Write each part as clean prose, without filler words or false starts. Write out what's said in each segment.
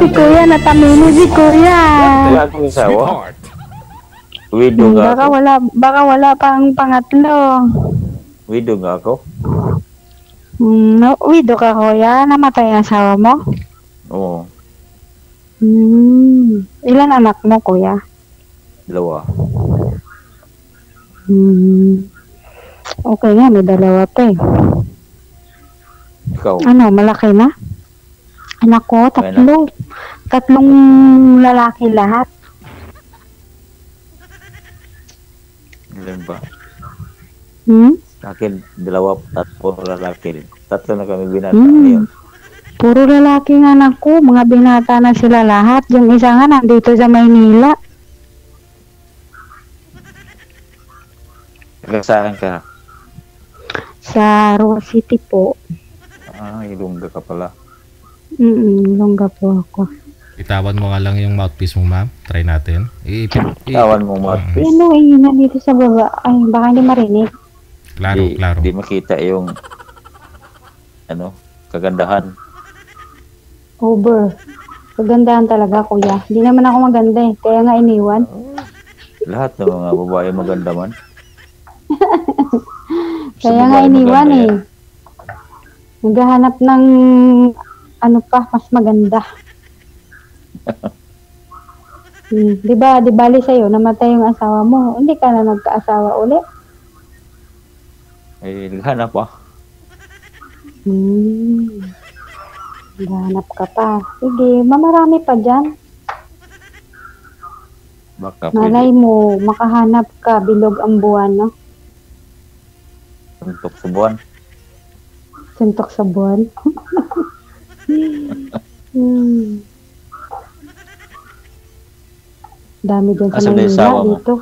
Si Kuya, natamini si Kuya. Wala akong asawa. Widow nga ako. Baka wala pang pangatlo. Widow nga ako. No, widow ka, Kuya. Namatay ang asawa mo? Oo. Ilan anak mo, Kuya? 2. Okay nga, may 2 pa eh. Ikaw. Ano, malaki na? Anak ko, 3. 3 lalaki lahat. Ilan ba? Akin, 2, 3 lalaki. 3 na kami binata ngayon. Puro lalaki nga anak ko, mga binata na sila lahat. Yung isa nga nandito sa Maynila. Saan ka? Sa Rua City po. Ilongga ka pala. Ilongga po ako. Itawan mo nga lang yung mouthpiece mo, ma'am. Try natin. Itawan mo mouthpiece. Ano, nandito sa baba. Ay, baka hindi marinig. Klaro. Di makita yung kagandahan. Over. Kagandahan talaga, Kuya. Hindi naman ako maganda eh. Kaya nga iniwan. Lahat ng mga babae maganda man. Kaya nga iniwan eh. Naghahanap ng mas maganda. Di bali sa'yo, namatay yung asawa mo. Hindi ka na nagkaasawa ulit? Naghanap pa. Naghahanap ka pa. Sige, marami pa dyan. Baka Malay mo, makahanap ka, bilog ang buwan, no? Suntok sa buwan. Suntok sa buwan. Dami dyan sa Manila dito.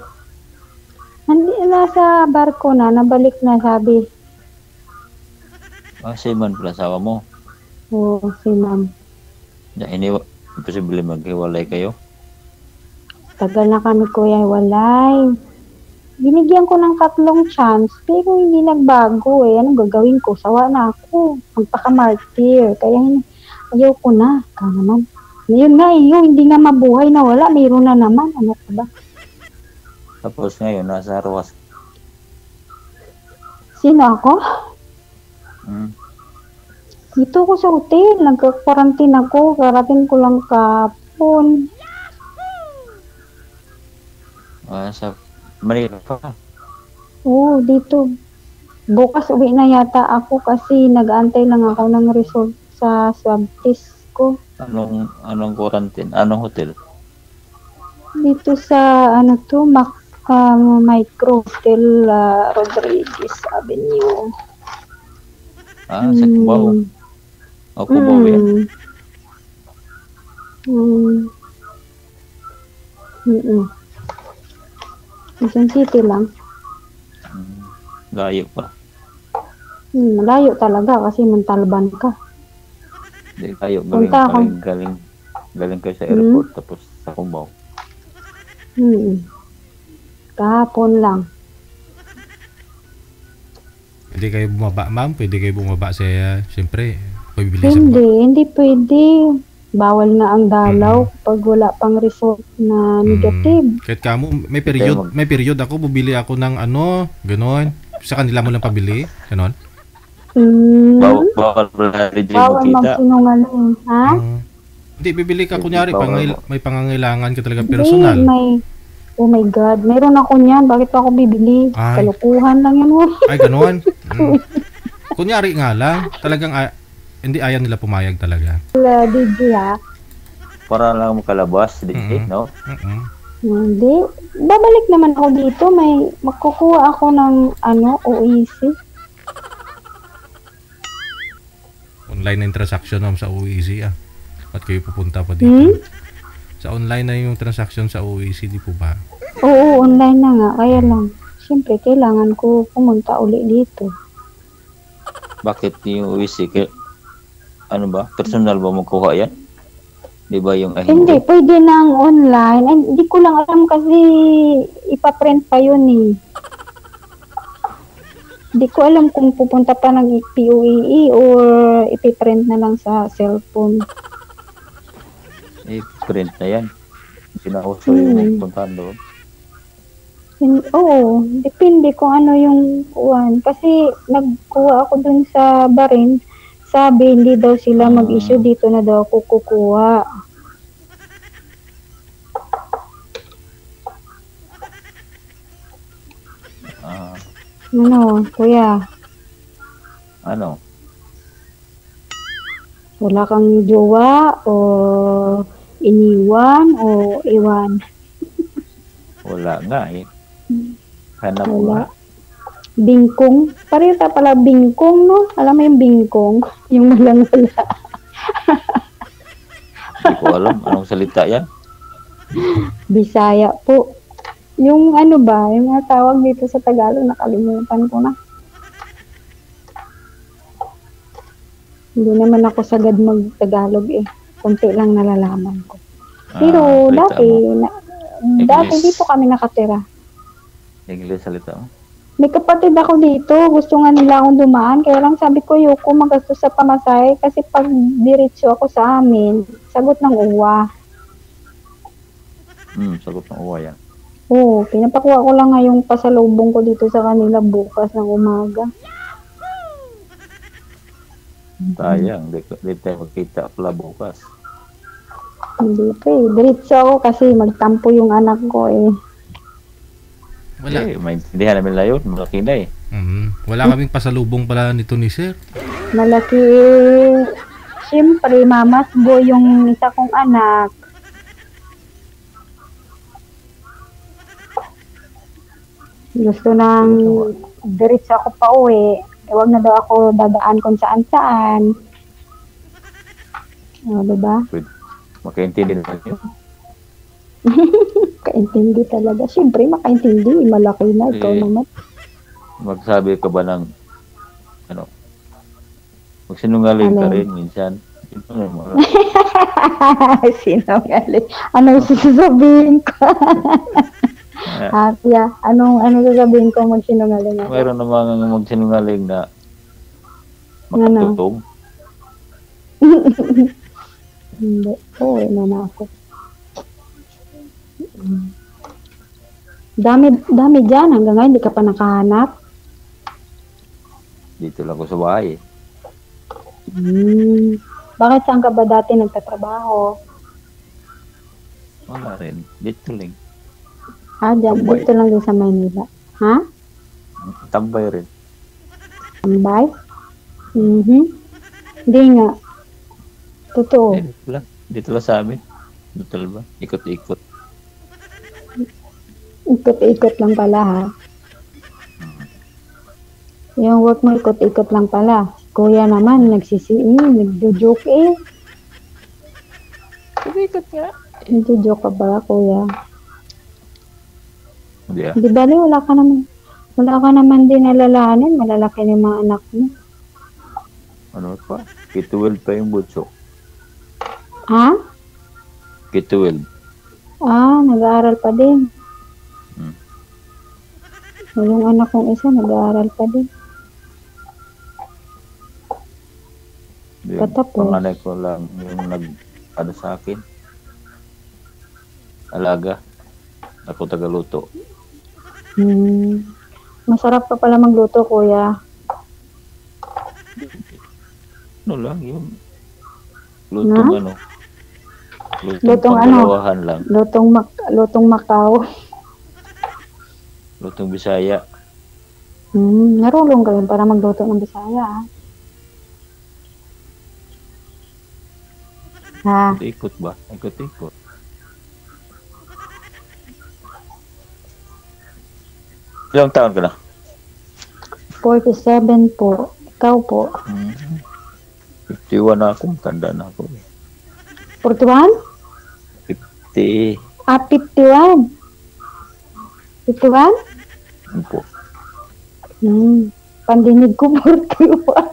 Nasa barko na, nabalik na, sabi. Si man pala asawa mo. Oo, si ma'am. Imposible maghiwalay kayo? Tagal na kami, Kuya, walay. Binigyan ko ng 3 chance, pero hindi nagbago eh. Anong gagawin ko? Sawa na ako. Magpaka-martyr. Kaya ayaw ko na. Ikaw naman. Ngayon nga yung hindi nga mabuhay na wala. Mayroon na naman. Ano ka ba? Tapos ngayon, nasa Roas. Sino ako? Dito ko sa hotel. Nagka-quarantine ako. Karating ko lang kapon. Sa Manila pa. Oo, dito. Bukas uwi na yata ako kasi nag-aantay lang ako ng result sa swab test ko. Anong quarantine? Anong hotel? Dito sa Micro Hotel Rodriguez Avenue. Sa Cubao. Cubao yan. Quezon City lang. Layo pa. Malayo talaga kasi Montalban ka. Hindi, layo. Galing kayo sa airport tapos sa Cubao. Kahapon lang. Pwede kayo bumaba, ma'am? Pwede kayo bumaba sa, siyempre, pabibilisan mo. Hindi pwede. Bawal na ang dalaw pag wala pang result na negative. Kahit kamo, may period ako, bubili ako ng ganon. Sa kanila mo lang pabili, ganon. Bawal pala rin Bawal makita. magsinungaling, ha? Hindi, bibili ka kunyari, may pangangailangan ka talaga personal. Oh my God, meron ako niyan. Bakit pa ako bibili? Kalukuhan lang yan. Ay, ganon. Kunyari nga lang, talagang hindi ayaw nila pumayag talaga. DJ ha? Para lang makalabas, no? Hindi. Babalik naman ako dito. May magkukuha ako ng OEC. Online na yung transaction sa OEC Ba't kayo pupunta pa dito? Sa online na yung transaction sa OEC, di po ba? Oo, online na nga. Kaya lang, siyempre, kailangan ko pumunta uli dito. Bakit yung OEC? Ano ba? Personal ba magkuha yan? Di ba yung Hindi, pwede nang online. Hindi ko lang alam kasi ipaprint pa yun eh. Hindi ko alam kung pupunta pa ng POEE or ipiprint na lang sa cellphone. Print na yan. Pinauso yung puntahan doon. Oo, depende kung ano yung kuwan. Kasi nagkuha ako dun sa Barin, sabi hindi daw sila mag-issue, dito na daw ako kukuha. Ano, kuya? Ano? Wala kang jowa o iniwan o iwan? Wala nga eh. Hanap ko Wala. nga. Bingkong. Pareho ta pala bingkong, no? Alam mo yung bingkong? Yung walang wala. Hindi ko alam. Anong salita yan? Bisaya po. Yung ano ba, yung mga tawag dito sa Tagalog, nakalimutan ko na. Hindi naman ako sagad mag-Tagalog eh. Kunti lang nalalaman ko. Pero salita dati, mo. dati English. dito kami nakatira. English salita mo. May kapatid ako dito, gusto nga nila akong dumaan, kaya lang sabi ko, ayoko magastos sa pamasahe kasi pag diretso ako sa amin, sagot ng uwa. Sagot ng uwa yan. Oo, pinapakuha ko lang nga yung pasalubong ko dito sa kanila bukas ng umaga. Sayang, di tayo magkita pala bukas. Hindi pa eh, diretso ako kasi magtampo yung anak ko eh. Wala. Maintindihan namin na yun. Malaki na eh. Wala kaming pasalubong pala nito ni sir. Malaki, siyempre mamas boy yung isa kong anak. Gusto nang diretso ako pa uwi. Huwag na daw ako dadaan kung saan-saan. O, diba? Makaintindi na yun. Kaintindi talaga. Siyempre, makaintindi. Malaki na. Ikaw naman. Magsabi ka ba ng magsinungaling ka rin minsan. Sinungaling. Ano sasabihin ko? Kuya, ano sasabihin ko magsinungaling ako? Mayroon namang magsinungaling na makatutog. Hindi. Oo, na ako. Dami dyan. Hanggang ngayon, hindi ka pa nakahanap. Dito lang ko sa bahay. Bakit saan ka ba dati nagtatrabaho? Wala rin. Dito lang. Dyan. Tambay. Dito lang din sa Manila. Ha? Tambay rin. Tambay? Hindi nga. Totoo. Dito lang sa amin. Dito lang ba? Ikot-ikot. Ikot-ikot lang pala ha. Yung work mo ikot-ikot lang pala. Kuya naman, nagjo-joke eh. Ikot nga. Nagjo-joke ka ba, kuya? Hindi ah. Di bali, wala ka naman din alalahanin. Malalaki ng mga anak mo. Ano pa? K-12 pa yung butso. Ha? K-12. Nag-aaral pa din. Yung anak kong isa, nag-aaral pa din. Patapos. Panganay ko lang yung nag-ano sa akin. Alaga. Ako tagaluto. Masarap pa pala magluto, kuya. Ano lang yun? Lutong ano? Lutong pangdalawahan lang. Lutong Macau. Lutong Bisaya. Narulong ka rin para magluto ng Bisaya, ha? Ikot ba? Ikot-ikot. Ilang taon ka na? 47 po. Ikaw po? 51 na ako. Tanda na ako. 41? 50. 51. 51? Ano po? Pandinig ko 41.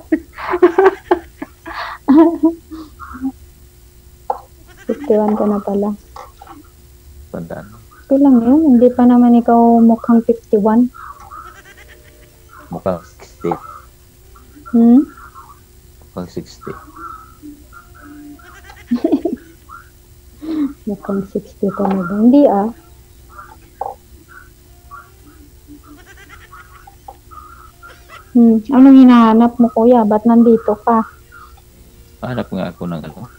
51 ka na pala. Tanda na. Okay lang yun. Hindi pa naman ikaw mukhang 51. Mukhang 60. Mukhang 60. Mukhang 60 talaga. Hindi ah. Anong hinahanap mo kuya? Ba't nandito ka? Hanap nga ako ng ano.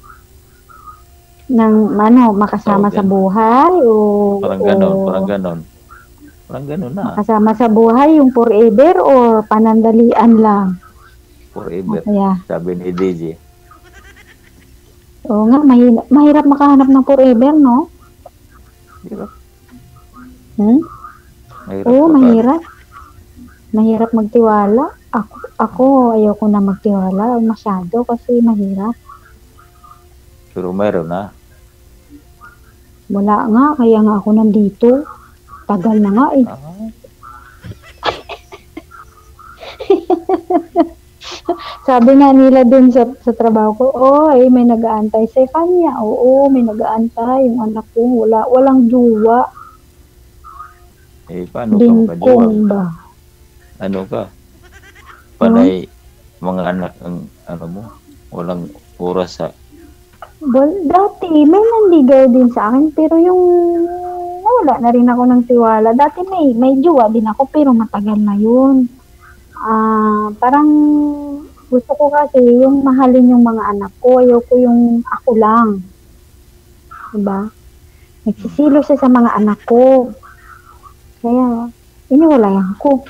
Nang makasama Tawag sa yan. buhay o Parang ganon, parang ganon. Parang ganon na. makasama sa buhay yung forever or panandalian lang? Forever. Kaya, Sabi ni DJ. oo nga, mahirap makahanap ng forever, no? Hirap. Mahirap Oo, pa. mahirap. Mahirap magtiwala. Ako ayoko na magtiwala masyado kasi mahirap. Pero mayroon na. Wala nga, kaya nga ako nandito. Tagal na nga eh. Ah, Sabi nga nila dun sa trabaho ko, may nag-aantay sa kanya. Oo, may nag-aantay. Yung anak ko, walang jowa. paano ka makajowa? Bingkong ba? Ano ka? Panay mga anak ang ano mo. Walang oras sa Well, dati, may nanligaw din sa akin, pero yung nawala na rin ako ng tiwala. Dati may jowa din ako, pero matagal na yun. Parang gusto ko kasi yung mahalin yung mga anak ko. Ayoko yung ako lang. Diba? Nagsisilo siya sa mga anak ko. Kaya, iniwalayan ko.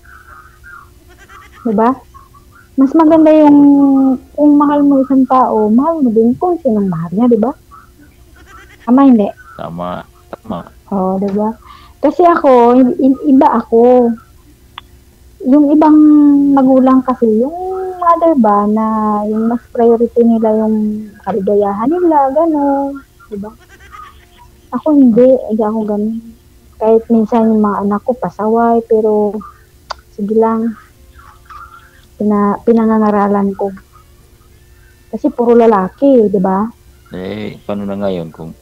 Diba? Mas maganda yung kung mahal mo isang tao, mahal mo din kung sinong mahal niya, diba? Tama, hindi? tama. Oo, diba? Kasi ako, iba ako. Yung ibang magulang kasi, yung mother ba, na yung mas priority nila yung kaligayahan nila, gano'n. Diba? Ako hindi ako gano'n. Kahit minsan yung mga anak ko pasaway, pero sige lang, pinangangaralan ko. Kasi puro lalaki, di ba? Paano na ngayon kung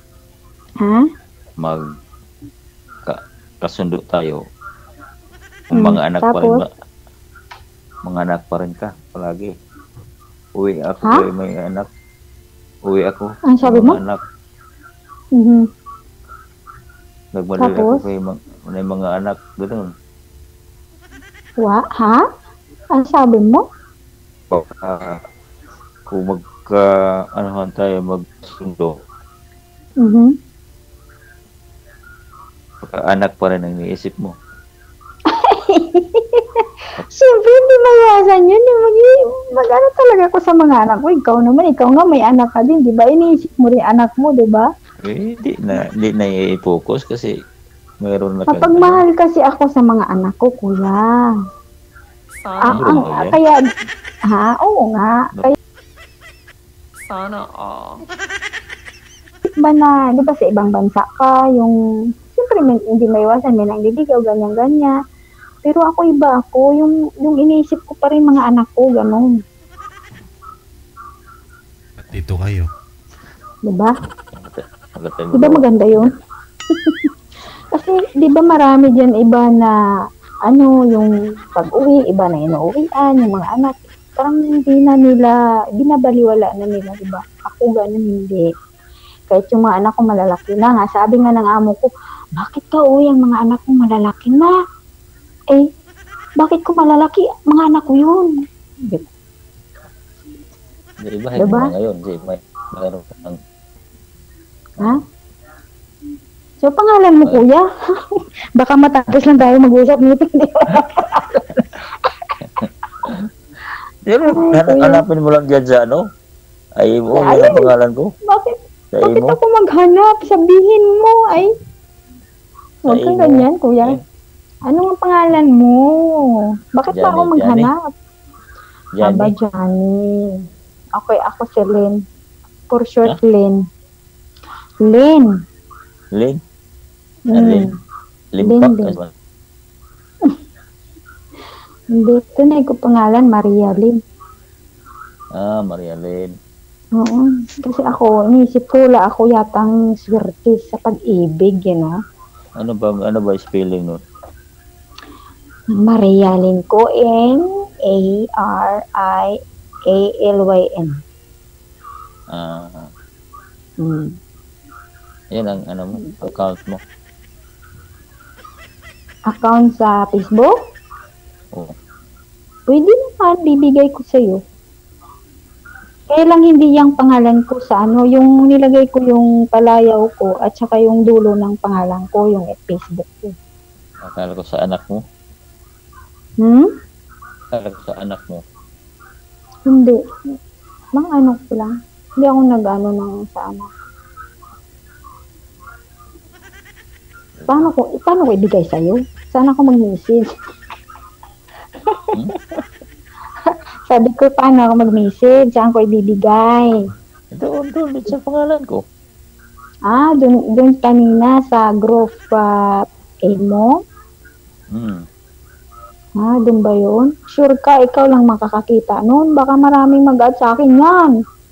kasundo tayo? Kung mga anak pa rin tapos? ba? Mga anak pa rin ka palagi. Uwi ako, may anak. Uwi ako. Ang sabi mo? Mga anak. Nagmadali Tapos? ako kay mga anak. Ganoon. Ha? Ang sabi mo? Kung anuhan tayo, magsundo. Anak pa rin ang iniisip mo. Siyempre, hindi mayasan yun. Mag-ano talaga ako sa mga anak ko. Ikaw nga may anak ka din, di ba? Iniisip mo rin anak mo, di ba? Hindi na i-focus kasi mayroon na Mapagmahal kasi ako sa mga anak ko, kuya. Kaya, oo nga. Kaya, sana all. ba na, di ba sa ibang bansa ka, siyempre hindi maiwasan, may nangliligaw, ganyan-ganyan. Pero ako iba ako, yung iniisip ko pa rin mga anak ko, gano'n. At dito kayo. Di ba? Maganda Di ba maganda yun? Kasi, di ba marami dyan iba na, yung pag-uwi, iba na inuuwian, yung mga anak, parang hindi na nila, binabaliwala na nila, di ba? Ako gano'n hindi. Kahit yung mga anak ko malalaki na nga, sabi nga ng amo ko, bakit ka uwi ang mga anak ko malalaki na? Bakit ko malalaki? Mga anak ko yun. Diba? Diba? Ngayon, mayroon ka ng Ha? So, pangalan mo, kuya? Baka matapos lang tayo mag-usap nito. Pero, hanapin mo lang dyan sa Ay, yun ang pangalan ko. Bakit Sa bakit imo. ako maghanap? Sabihin mo, huwag kang imo. ganyan, kuya. Ano ang pangalan mo? Bakit ba ako Johnny, maghanap? Aba, Johnny. Johnny. Okay, ako si Lynn. For short, Lynn. Lynn. Lynn? Mm. Limpak. Lynn. Hindi, tunay ko pangalan, Maria Lynn. Maria Lynn. Oo. Kasi ako, inisip ko, wala ako yatang swerte sa pag-ibig, Ano ba spelling nun? Maria Lynn ko, N-A-R-I-A-L-Y-N. Ah, Yan ang ano mo, account mo. Account sa Facebook? Oo. Pwede naman, bibigay ko sa'yo. Kaya lang hindi yung pangalan ko sa ano, yung nilagay ko yung palayaw ko at saka yung dulo ng pangalan ko, yung Facebook ko. Akala ko sa anak mo. Akala ko sa anak mo. Hindi. Mga ano ko lang. Hindi ako nag-ano ng sa anak. Paano ko ibigay sa'yo? Saan ako mag-message? Sabi ko, paano ako mag-message? Saan ko ibibigay? Doon sa pangalan ko. Doon kanina sa group mo? Doon ba yun? Sure ka, ikaw lang makakakita noon. Baka maraming mag-add sa akin yan.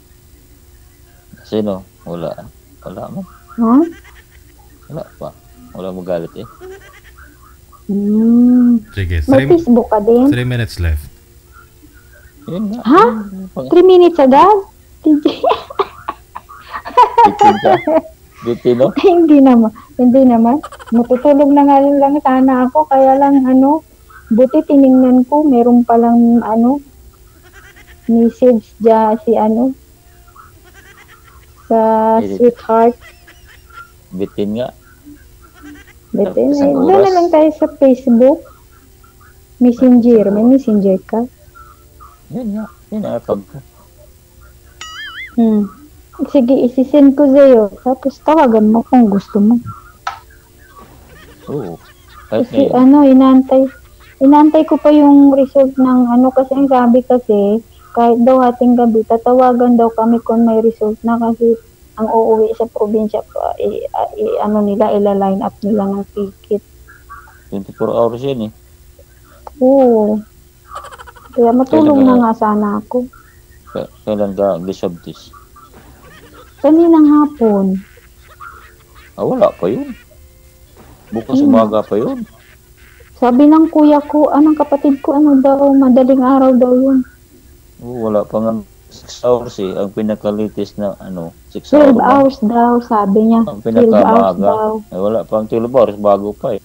Sino? Wala mo. Wala pa. Wala mo galit eh. Sige, May Facebook ka din? 3 minutes left. Yun nga. 3 minutes agad? Bitin ka. Bitin, no? Hindi naman. Matutulog na nga lang sana ako. Kaya lang buti tiningnan ko. Meron palang message dyan sa sweetheart. Bitin nga. Doon Isang na oras. lang tayo sa Facebook. Messenger. May messenger ka? Yun nga. Yun ang account ko. Sige, isisend ko sa'yo. Tapos tawagan mo kung gusto mo. Oo. Kahit Kasi ngayon. inantay ko pa yung result ng kasi ang sabi kasi, kahit daw hating gabi, tatawagan daw kami kung may result na kasi ang uuwi sa probinsya, ila-line up nila ng ticket. 24 hours yan eh. Oo. Kaya matulog na nga sana ako. Kailan ka gisabtis? Kaninang hapon. Wala pa yun. Bukas umaga pa yun. Sabi ng kuya ko, ng kapatid ko, madaling araw daw yun. Wala pa nga 6 hours eh. Ang pinaka-latest na 6 12 hours. hours daw, sabi niya. Ang 12 hours pinaka-maaga. daw. Wala pa ang 12 hours. Bago pa eh.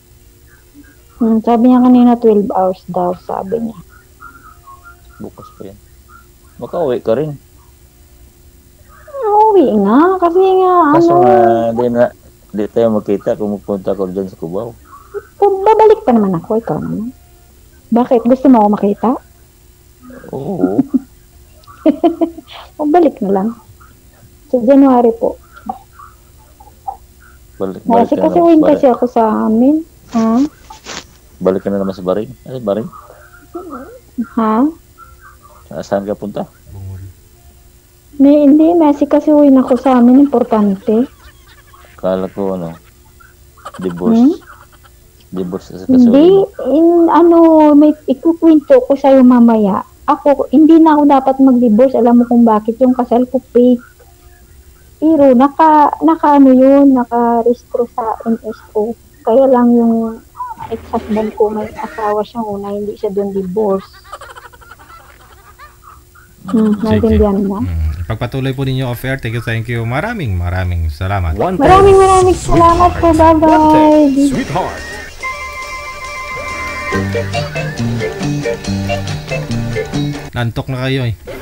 Sabi niya kanina 12 hours daw, sabi niya. Bukas pa yan. Makauwi ka rin. Uwi nga, kasi nga, Kaso di tayo magkita kung magpunta ko dyan sa Cubao. babalik pa naman ako, ikaw naman. Bakit? Gusto mo ako makita? Oo. Balik na lang. Sa January po. Balik Kasi ka na kasi naman win sa kasi ako sa amin. Balik ka na naman sa Baring. Baring? Saan ka punta? Bungol. Hindi, kasi win ako sa amin. Importante. Kala ko divorce. Divorce sa Hindi, kasuhin. may ikukwento ko sa'yo mamaya. Ako, hindi na ako dapat mag-divorce. Alam mo kung bakit yung kasal ko fake. Pero, naka-restro sa NSO. Kaya lang yung ex-husband ko, may asawa siyang una, hindi siya doon divorce. Naintindihan mo? Pagpatuloy po ninyo off-air. Thank you. Maraming salamat. Maraming salamat po. Bye-bye. Sweetheart. Nantok na kayo eh.